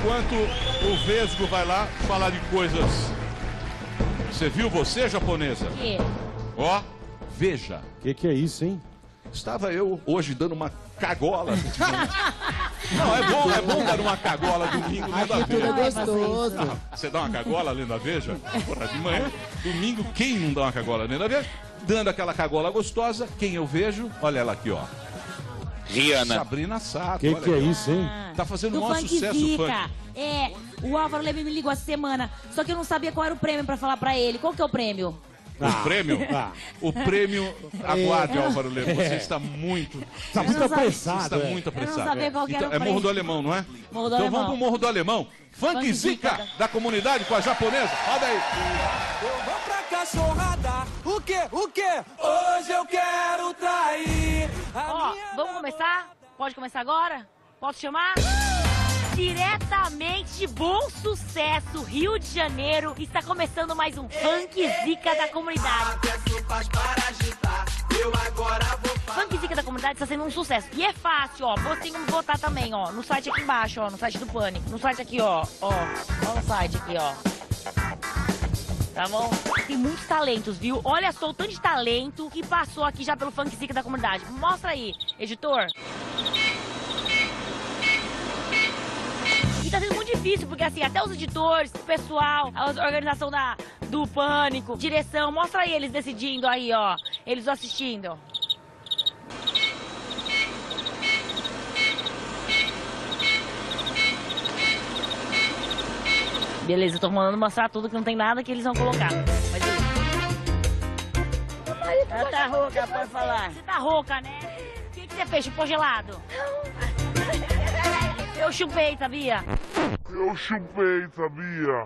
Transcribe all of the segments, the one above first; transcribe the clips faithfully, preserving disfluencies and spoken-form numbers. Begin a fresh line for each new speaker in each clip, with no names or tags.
enquanto o Vesgo vai lá falar de coisas. Você viu você, japonesa?
O quê?
Ó, veja.
O que, que é isso, hein?
Estava eu hoje dando uma cagola. Não, é bom, é bom dar uma cagola domingo no da
Tudo é
Veja.
gostoso.
Ah, você dá uma cagola lendo a Veja? Porra, de manhã, domingo, quem não dá uma cagola lendo a Veja? Dando aquela cagola gostosa, quem eu vejo? Olha ela aqui, ó.
Rihanna.
Sabrina Sato.
O que,
olha
que é
aí.
isso, hein?
Tá fazendo um
Do
maior
Funk
sucesso o
Zica.
funk.
É, o Álvaro Leme me ligou essa semana, só que eu não sabia qual era o prêmio pra falar pra ele. Qual que é o prêmio?
O prêmio?
Ah.
O prêmio, aguarde, Álvaro Leme. Você
É.
está muito...
Tá
Eu
muito
não sabia.
apressado.
Você está
é.
muito
Eu não
apressado.
sabia qual que era
Então,
o
é Morro
prêmio.
do Alemão, não é?
Morro do
então
Alemão.
vamos pro Morro do Alemão. Funk,
Funk
Zica
Zica.
da comunidade com a japonesa. Roda aí.
Eu vou pra cachorrada, o quê, o quê? Hoje eu quero trair a
Ó,
minha
vamos começar? Pode começar agora? Posso chamar? Diretamente de Bom Sucesso, Rio de Janeiro, está começando mais um Funk Zica da comunidade. Funk Zica da comunidade está sendo um sucesso. E é fácil, ó. Você tem como votar também, ó. No site aqui embaixo, ó. No site do Pânico. No site aqui, ó. Ó. Ó no site aqui, ó. Tá bom? Tem muitos talentos, viu? Olha só o tanto de talento que passou aqui já pelo Funk Zica da comunidade. Mostra aí, editor. E tá sendo muito difícil, porque assim, até os editores, o pessoal, a organização da, do Pânico, direção, mostra aí eles decidindo aí, ó. Eles assistindo. Beleza, eu tô mandando mostrar tudo que não tem nada que eles vão colocar. Mas beleza. Ela tá rouca, pode falar. Você tá rouca, né? O que, que você fez? Chupou gelado? Eu chupei, sabia?
Eu chupei, sabia?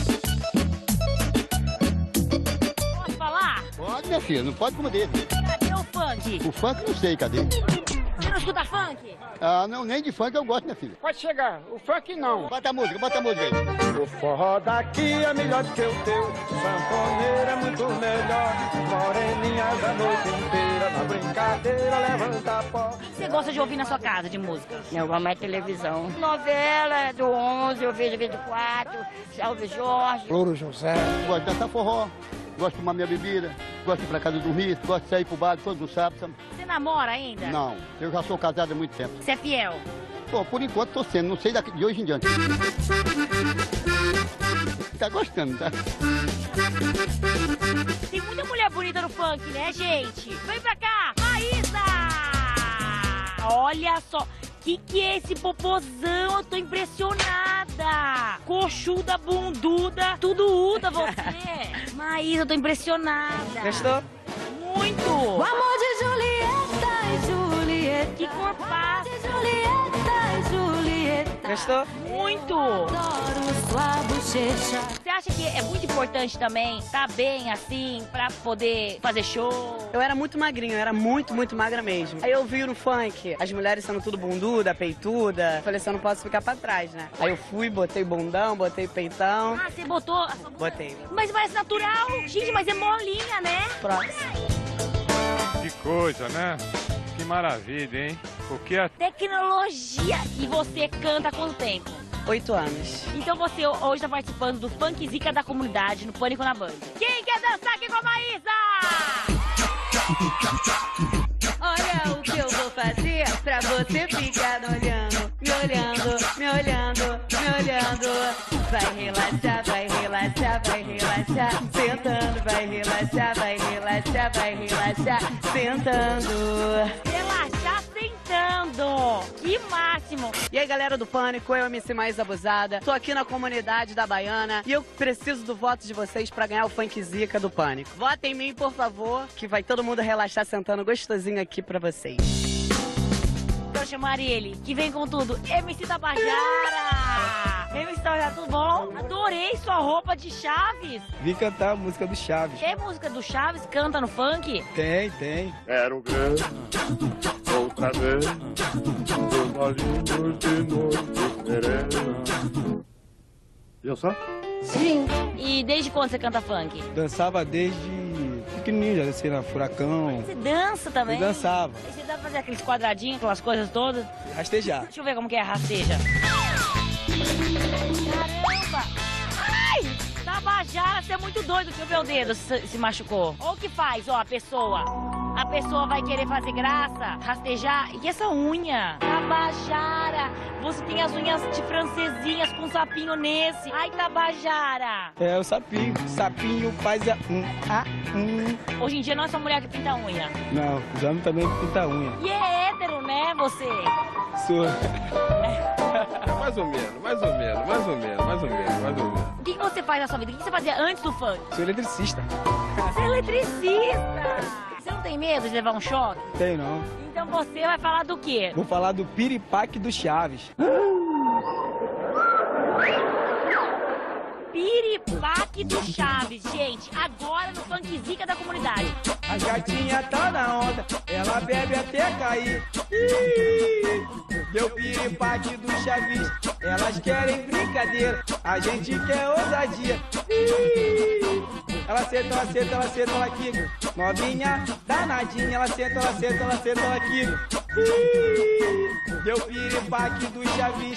Posso falar?
Pode, minha filha, não pode como dele.
Cadê o funk?
O funk não sei, cadê?
Você não escuta funk?
Ah, não, nem de funk eu gosto, minha filha.
Pode chegar, o funk não.
Bota a música, bota a música aí.
O forró daqui é melhor do que o teu, sanfoneiro é muito melhor, moreninhas a noite inteira, na brincadeira levanta pó.
O que você gosta de ouvir na sua casa de música?
Eu amo a televisão. Novela do onze, eu vejo vinte e quatro, Salve Jorge.
Louro José.
Gosto de dançar forró, gosto de tomar minha bebida, gosto de ir pra casa dormir, gosto de sair pro bar todos os sábados.
Você namora ainda?
Não, eu já sou casado há muito tempo.
Você é fiel?
Pô, por enquanto tô sendo, não sei daqui, de hoje em diante. Tá gostando, tá?
Tem muita mulher bonita no funk, né, gente? Vem pra cá, Maísa! Olha só, que que é esse popozão? Eu tô impressionada! Coxuda, bunduda, tudo uda você! Maísa, eu tô impressionada!
Gostou?
Muito!
O amor de Julieta e Julieta.
Que corpaço!
Julieta e Julieta.
Gostou?
Muito!
Adoro sua bochecha.
Você acha que é muito importante também estar bem assim pra poder fazer show?
Eu era muito magrinha, eu era muito, muito magra mesmo. Aí eu vi no funk, as mulheres sendo tudo bunduda, peituda. Falei assim, eu não posso ficar pra trás, né? Aí eu fui, botei bundão, botei peitão.
Ah, você botou? a sua-
Botei.
Mas parece natural! Gente, mas é molinha, né?
Próximo.
Que coisa, né? Que maravilha, hein? Porque a...
Tecnologia! E você canta há quanto tempo?
Oito anos.
Então você hoje está participando do Funk Zica da comunidade no Pânico na Band. Quem quer dançar aqui com a Maísa?
Olha o que eu vou fazer pra você ficar me olhando, me olhando, me olhando, me olhando. Vai relaxar, vai relaxar, vai relaxar, sentando, vai relaxar, vai relaxar, vai relaxar, sentando.
Relaxar sentando. Que máximo.
E aí, galera do Pânico, eu, M C Mais Abusada. Tô aqui na comunidade da Baiana e eu preciso do voto de vocês pra ganhar o Funk Zica do Pânico. Votem em mim, por favor, que vai todo mundo relaxar sentando gostosinho aqui pra vocês.
Vou chamar ele, que vem com tudo. M C Tabajara. M C Tabajara, tudo bom? Adorei sua roupa de Chaves.
Vim cantar a música do Chaves.
Tem música do Chaves? Canta no funk?
Tem, tem.
Quero ver outra vez os olhinhos de noite serena. Viu só?
Sim.
E desde quando você canta funk?
Dançava desde pequenininho, já desci na Furacão.
Você dança também?
Eu dançava.
E você dá pra fazer aqueles quadradinhos, aquelas coisas todas?
Rastejar.
Deixa eu ver como que é a rasteja. Caramba! Ai! Tabajara, você é muito doido. Deixa eu ver o dedo se, se machucou. Ou o que faz, ó, a pessoa. A pessoa vai querer fazer graça, rastejar. E essa unha? Tabajara! Você tem as unhas de francesinhas com sapinho nesse. Ai, Tabajara!
É o sapinho. Sapinho faz a um, a um.
Hoje em dia não é só mulher que pinta unha.
Não, os homens também pintam unha.
E é hétero, né, você?
Sou.
Mais ou menos, mais ou menos, mais ou menos, mais ou menos, mais ou menos.
O que, que você faz na sua vida? O que você fazia antes do funk?
Sou eletricista.
Você é eletricista! Você não tem medo de levar um choque?
Tenho não.
Então você vai falar do quê?
Vou falar do piripaque do Chaves.
Piripaque do Chaves, gente. Agora no Funk Zica da comunidade.
A gatinha tá na onda, ela bebe até cair. Ih, deu piripaque do Chaves, elas querem brincadeira, a gente quer ousadia. Ih, ela senta, ela senta, ela senta, ela quica. Novinha, danadinha, ela senta, ela senta, ela senta, ela quica. Ih, deu piripaque do Chaves.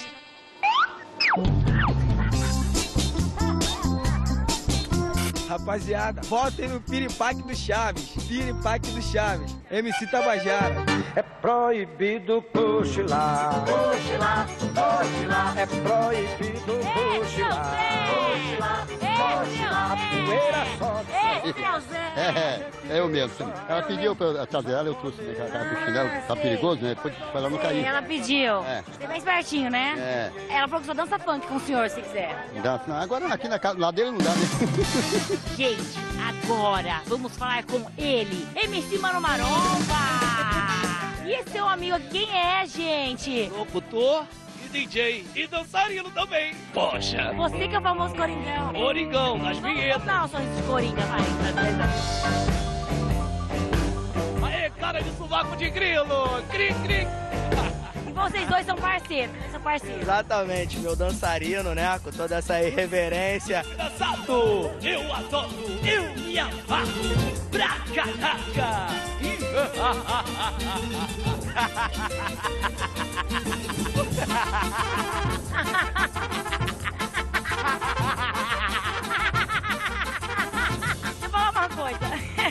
Rapaziada, votem no piripaque do Chaves. Piripaque do Chaves. M C Tabajara.
É proibido cochilar. Cochilar, cochilar. É proibido cochilar. Cochilar, cochilar. A poeira sobe.
É, é eu mesmo. Sim. Ela pediu pra eu atrás dela, eu trouxe né, aquela com chinelo, tá perigoso, né? Depois pra ela não cair.
Ela pediu.
É.
Você é bem espertinho, né?
É.
Ela falou que só dança funk com o senhor, se quiser.
Dança, não, agora aqui na casa, lá dele não dá, né?
Gente, agora vamos falar com ele, M C Mano Maromba! E esse seu amigo aqui, quem é, gente?
Locutor e D J e dançarino também. Poxa!
Você que é o famoso Coringão.
Coringão, nas vinhetas.
Vamos dar um sorriso de Coringa, vai.
Aê, cara de sovaco de grilo! Cri, cri!
E vocês dois são parceiros, né? São parceiros.
Exatamente, meu dançarino, né? Com toda essa irreverência.
Engraçado! Eu adoro! Eu me amarro! Pra caraca!
Deixa eu falar uma coisa.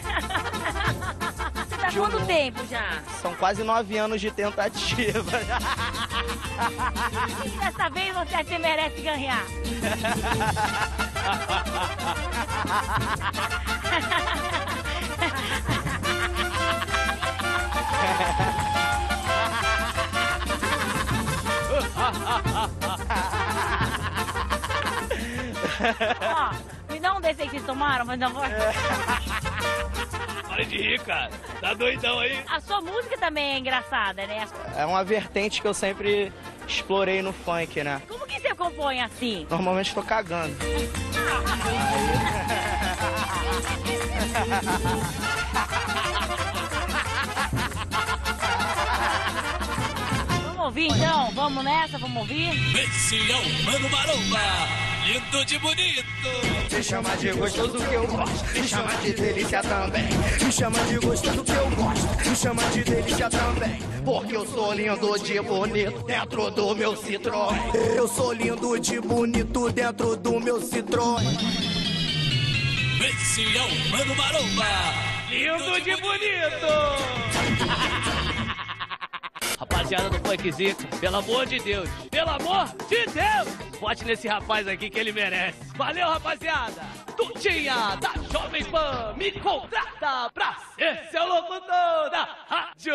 Você tá quanto tempo já?
São quase nove anos de tentativa.
E dessa vez você, você merece ganhar. Ó, me dá um desse aí que vocês tomaram, mas não vou.
Para de rir, cara. Tá doidão aí?
A sua música também é engraçada, né?
É uma vertente que eu sempre explorei no funk, né?
Como que você compõe assim?
Normalmente tô cagando.
Vamos ouvir então? Vamos nessa? Vamos ouvir?
Esse é o Mano Maromba, lindo de bonito.
Me chama de gostoso que eu gosto, me chama de delícia também. Me chama de gostoso que eu gosto, me chama de delícia também. Porque eu sou lindo de bonito dentro do meu Citroën. Eu sou lindo de bonito dentro do meu Citroën.
Esse é o Mano Maromba, lindo de bonito. Rapaziada do Funk Zica, pelo amor de Deus, pelo amor de Deus, bote nesse rapaz aqui que ele merece. Valeu, rapaziada. Tutinha da Jovem Pan me contrata pra ser seu locutor da rádio.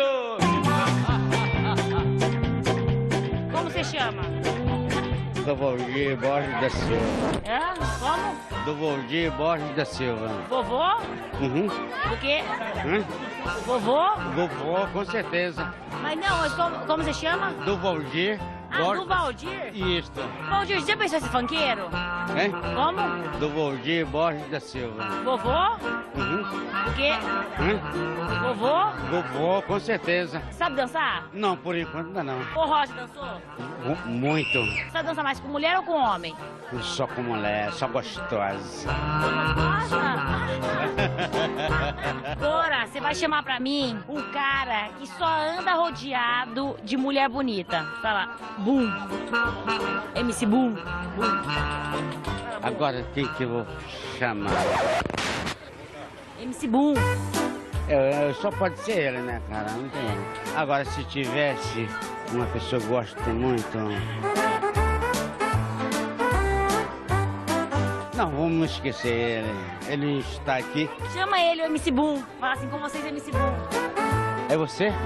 Como você chama?
Do Valdir Borges da Silva.
É? Como?
Do Valdir Borges da Silva.
Vovô?
Uhum.
O quê?
Hum?
Vovô?
Vovô, com certeza.
Mas não, mas como, como você chama?
Do Valdir
Ah,
Borges.
do Valdir?
Isso.
Valdir, você já pensou esse funkeiro?
Hein?
Como?
Do Valdir Borges da Silva.
Vovô?
Uhum.
O quê?
Hum?
Vovô?
Vovô, com certeza.
Sabe dançar?
Não, por enquanto ainda não.
Forró, você dançou?
Mu- Muito.
Sabe dançar mais com mulher ou com homem?
Só com mulher, só gostosa.
Dora, você vai chamar pra mim um cara que só anda rodeado de mulher bonita. Fala, Boom. M C Boom.
Agora quem que eu vou chamar?
M C Boom.
Eu, eu, só pode ser ele, né, cara? Não tem. Agora, se tivesse uma pessoa que gosta muito... Não, vamos esquecer ele. Ele está aqui.
Chama ele, o M C Boom. Fala assim, com vocês, M C Boom.
É você? M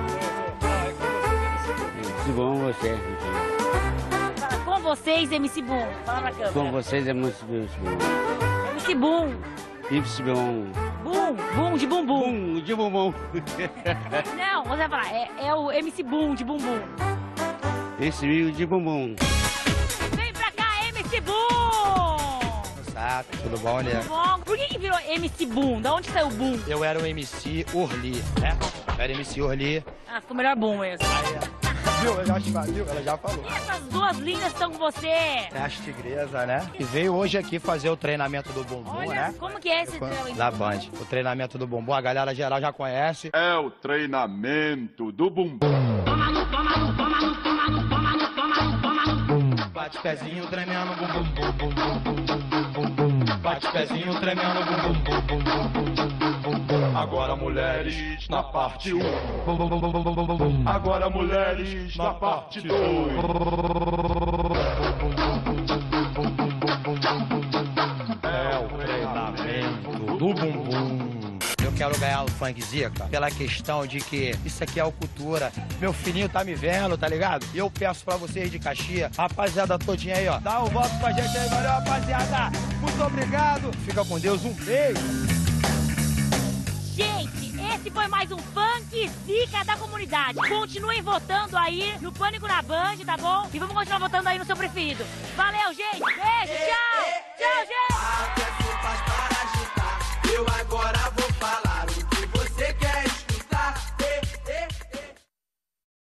C Boom, você.
Fala, com vocês, M C Boom. Fala pra câmera.
Com vocês é M C Boom.
M C Boom.
M C Boom.
Boom, boom de bumbum.
Boom de bumbum.
Não, você vai falar, é, é o M C Boom de bumbum.
Esse meio de bumbum.
Vem pra cá, M C Boom!
Exato, tudo bom, né?
Tudo bom? Por que que virou M C Boom? Da onde saiu o Boom?
Eu era o M C Orli, né? Eu era M C Orli.
Ah, ficou melhor Boom mesmo.
Viu? Ela já, viu? Ela já falou.
E essas duas lindas estão com você?
É as tigresa, né? E veio hoje aqui fazer o treinamento do bumbum,
Olha,
né?
como que é esse treinamento?
Da Band. O treinamento do bumbum, a galera geral já conhece.
É o treinamento do bumbum.
Bate pezinho tremendo, bum bum bum bum bum bum bum bum. Bate pezinho tremendo, bum bum bum bum bum bum bum bum. Agora mulheres na parte um. Agora mulheres na parte dois. É o treinamento do bumbum. Eu quero ganhar o Funk Zica pela questão de que isso aqui é a cultura. Meu filhinho tá me vendo, tá ligado? E eu peço pra vocês de Caxias, rapaziada todinha aí, ó. Dá um voto pra gente aí, valeu, rapaziada. Muito obrigado. Fica com Deus, um beijo.
Gente, esse foi mais um Funk Zica da comunidade. Continuem votando aí no Pânico na Band, tá bom? E vamos continuar votando aí no seu preferido. Valeu, gente. Beijo, tchau. Tchau, gente.